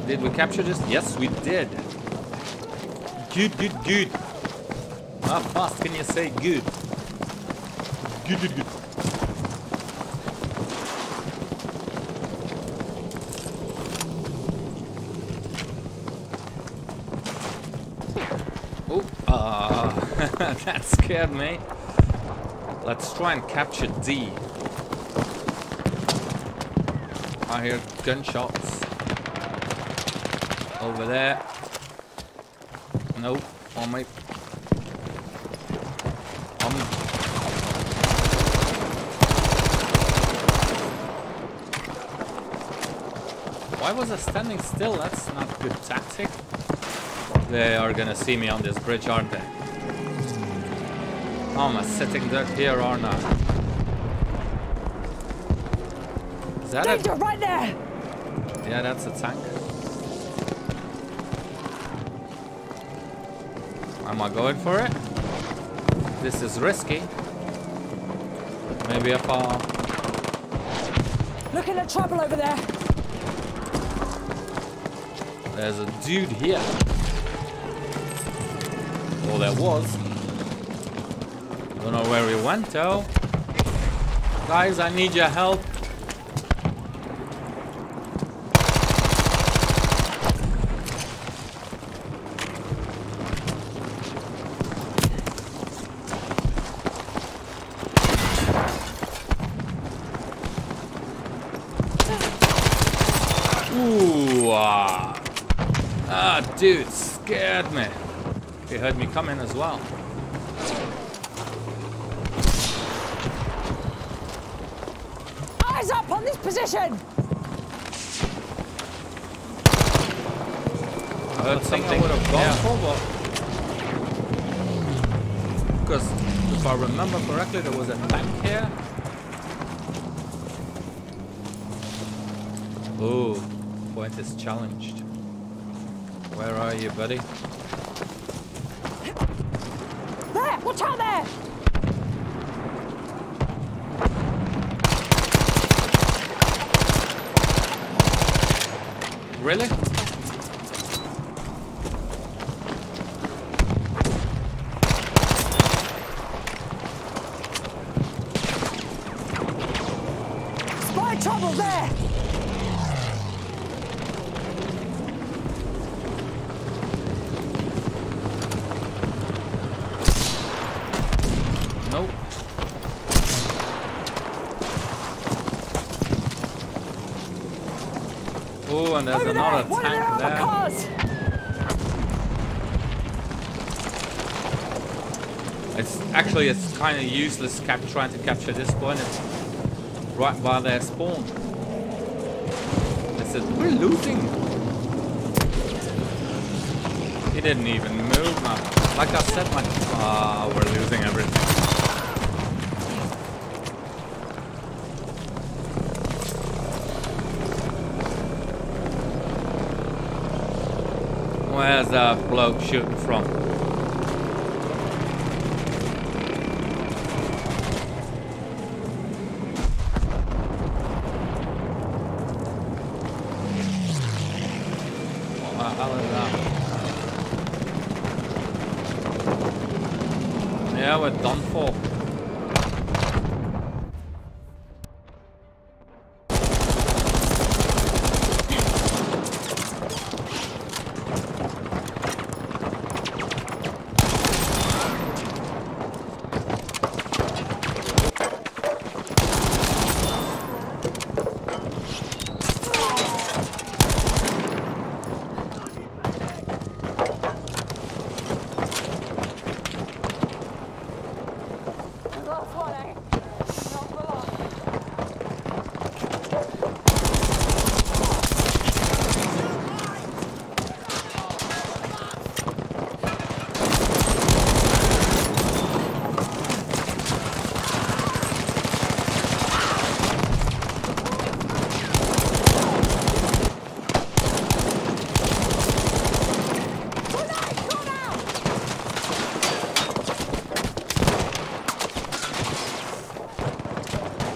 Did we capture this? Yes, we did. Good, good, good. How fast can you say good? Good, good, good. Oh, that scared me. Let's try and capture D. I hear gunshots. Over there. Nope. On my... Why was I standing still? That's not good tactic. They are gonna see me on this bridge, aren't they? Oh, am I sitting there here or not? Is that Danger right there! Yeah, that's a tank. Am I going for it? This is risky. Maybe if I... Looking at trouble over there. There's a dude here. Well, there was. Don't know where he went though. Guys, I need your help. Ooh, dude, scared me. He heard me coming as well. Eyes up on this position! I heard something I would have gone for, but... Because if I remember correctly, there was a tank here. Ooh, point is challenged. Where are you, buddy? There! Watch out there! Really? Spy trouble there! Nope. Oh, and there's another tank there. It's kind of useless trying to capture this point. It's right by their spawn. I said, we're losing. He didn't even move, man. Like I said, we're losing everything. Where's that bloke shooting from? What the hell is that? Yeah, we're done for.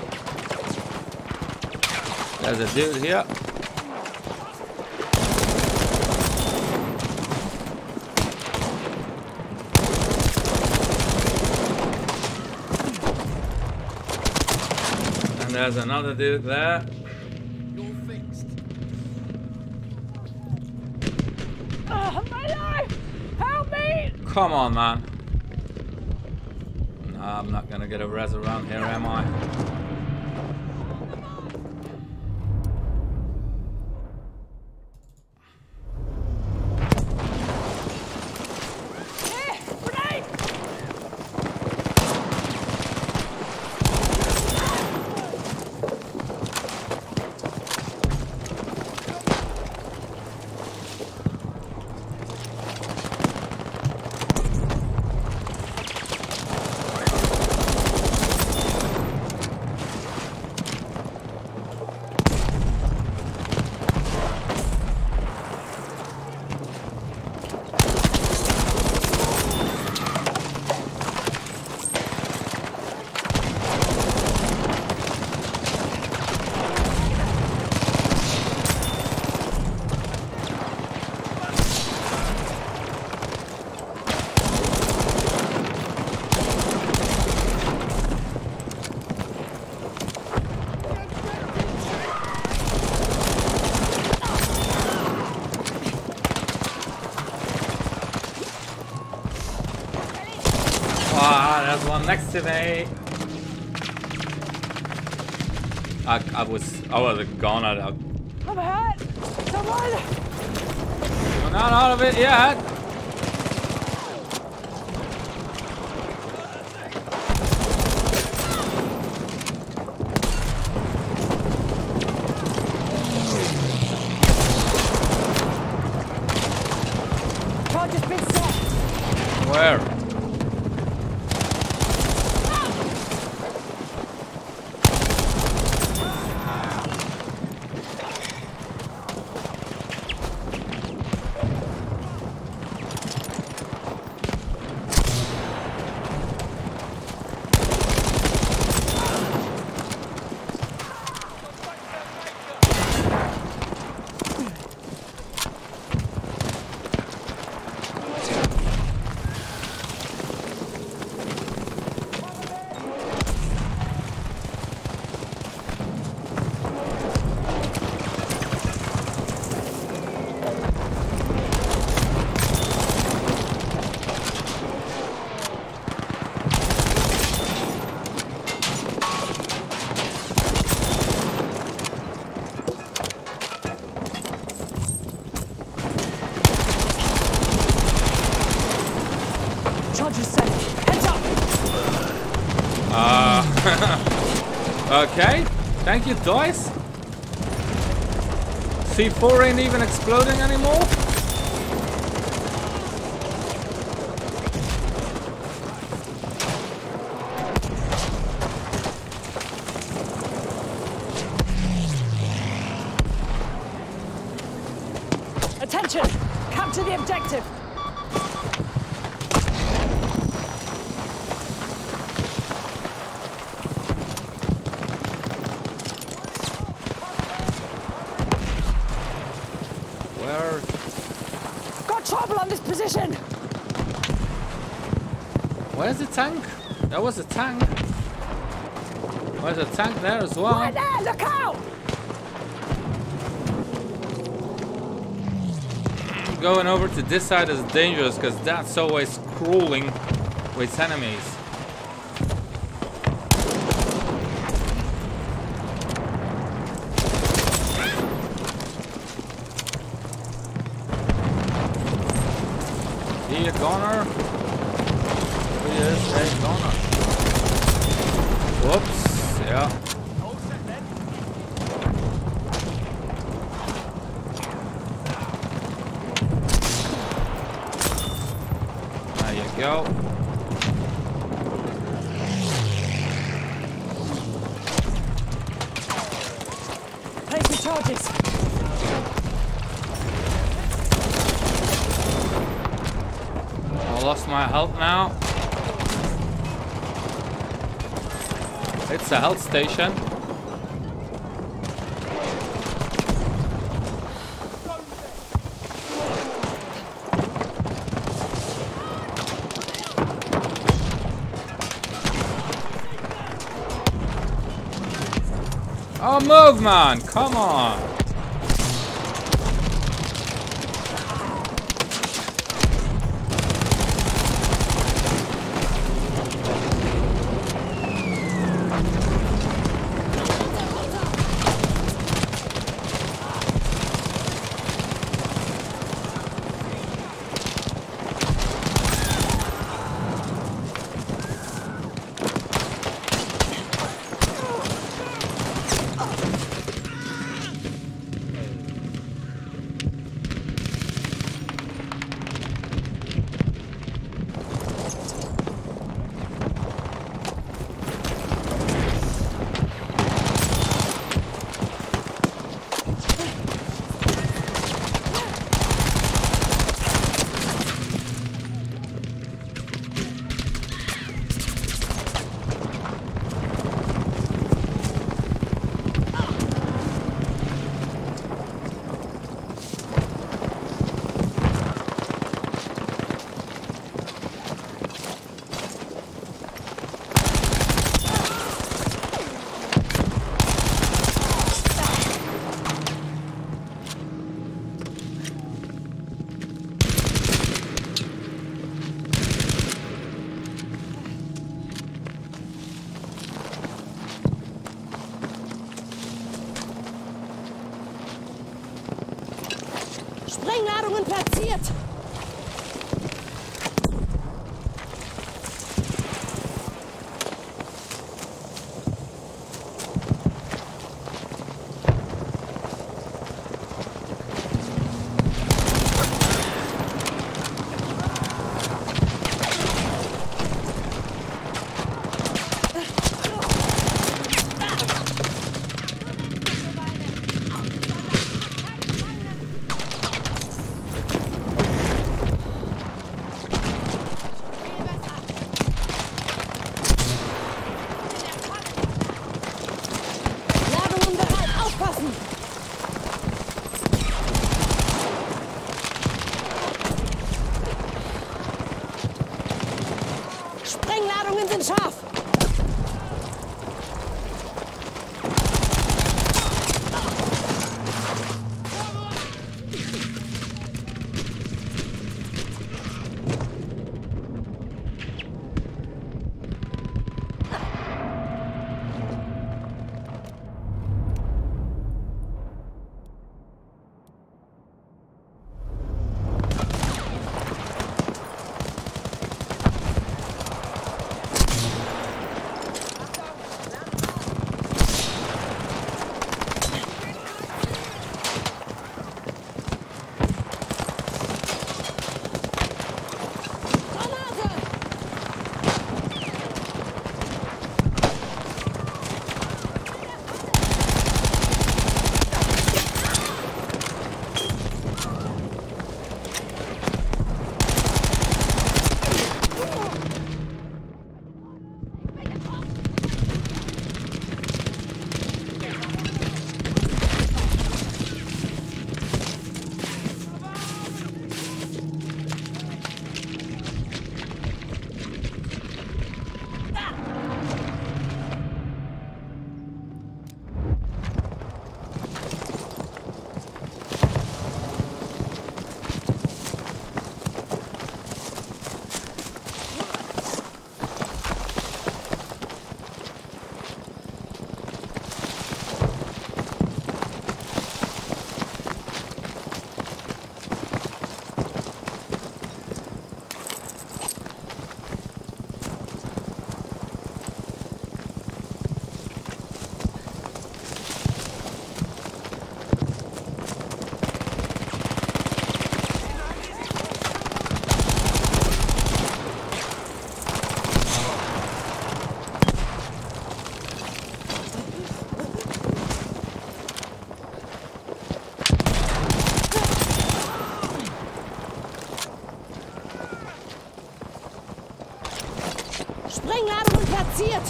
There's a dude here. There's another dude there. You're fixed. My life! Help me! Come on, man. No, I'm not gonna get a res around here, am I? Grenade! Ah, there's one next to me. I was gone. I'm hurt! Someone! We're not out of it yet. Charge has been set! Where? Charge is set! Heads up! Okay. Thank you, Dice. C4 ain't even exploding anymore. Attention! Capture the objective! Where? Got trouble on this position! Where's the tank? There was a tank. There's a tank there as well. Right there! Look out! Going over to this side is dangerous because that's always crawling with enemies. He a goner? He is a goner. Whoops, yeah. There you go. Placing charges. I lost my health now. It's a health station. Oh, move, man! Come on! Sprengladungen platziert! Sprengladungen sind scharf! Sprengladungen platziert!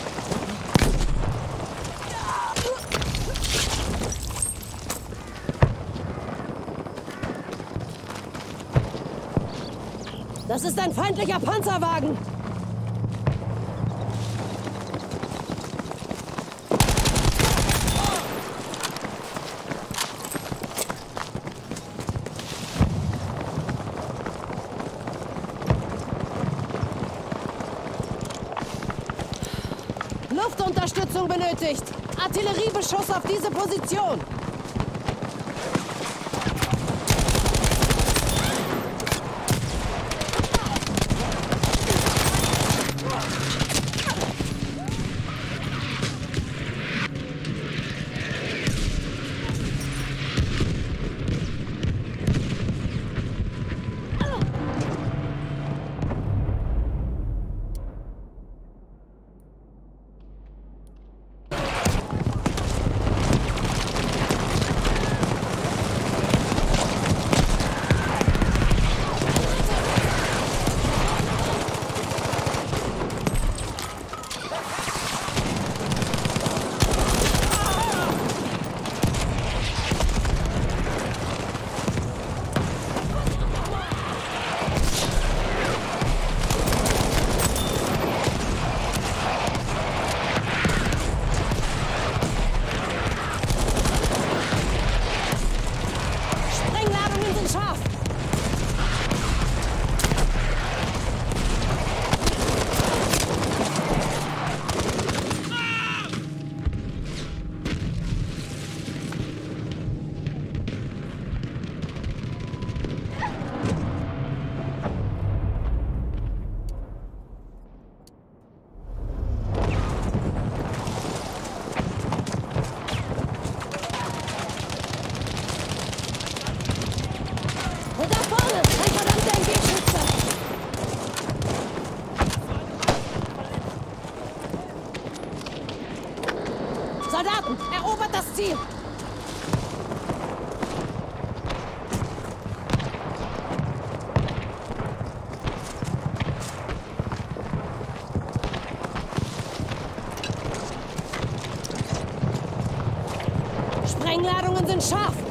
Das ist ein feindlicher Panzerwagen! Unterstützung benötigt. Artilleriebeschuss auf diese Position. Sprengladungen sind scharf. Und da vorne, ein verdammter MG-Schütze. Soldaten, erobert das Ziel. Sprengladungen sind scharf.